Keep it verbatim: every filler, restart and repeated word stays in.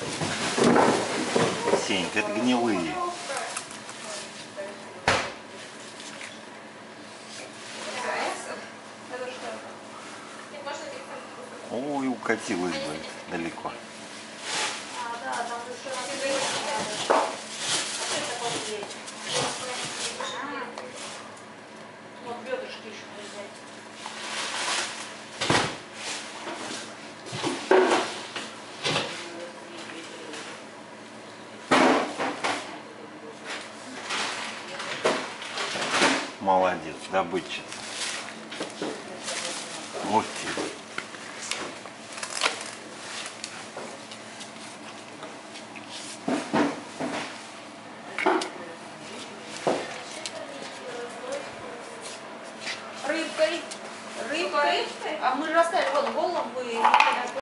Сенька, это гнилые. Ой, укатилась бы далеко. Вот бедрышки еще взять. Молодец, добытчица. Вот тебе. Рыбкой. Рыбкой. А мы же оставили вон голову и